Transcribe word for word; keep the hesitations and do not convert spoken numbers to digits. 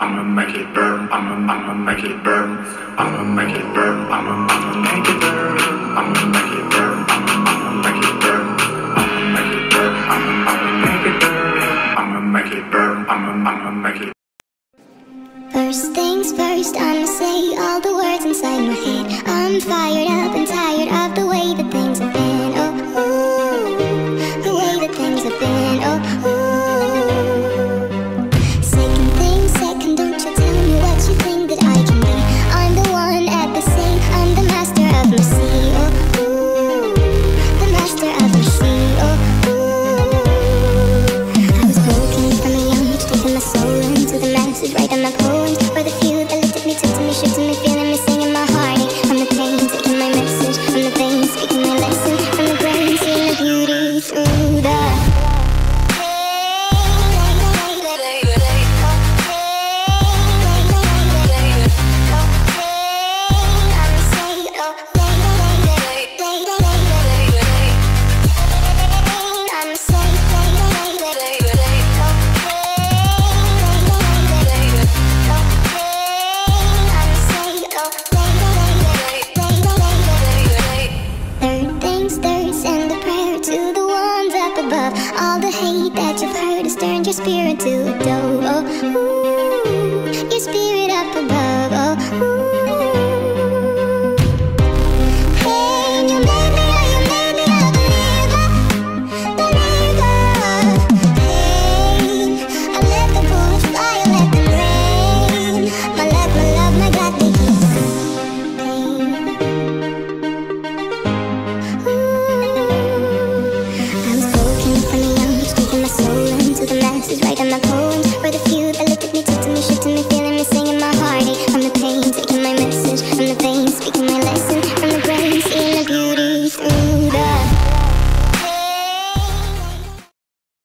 I'ma make it burn, I'ma, I'ma make it burn, I'ma make it burn, I'ma, I'ma make it burn, I'ma make it burn, I'ma, I'ma make it burn, I'ma make it burn, I'ma, I'ma make it burn, I'ma make it burn, I'ma, I'ma make it. First things first, I'ma say all the words inside my head. I'm fired up and tired of the way that things have been. Oh, ooh, the way that things have been. Oh, ooh. Second thing, second, don't you tell me what you think that I can be. I'm the one at the same, I'm the master of mercy. Oh, ooh, the master of mercy. Oh, ooh. I was broken from a young age, taking my soul into the masses, writing my poems for the few that looked at me, took to me, shook to me.